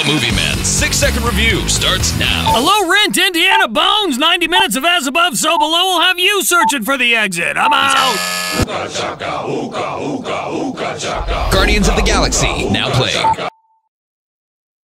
The Movie Men 6-second review starts now. A low-rent Indiana Bones, 90 minutes of As Above, So Below will have you searching for the exit. I'm out. Guardians of the Galaxy, now playing.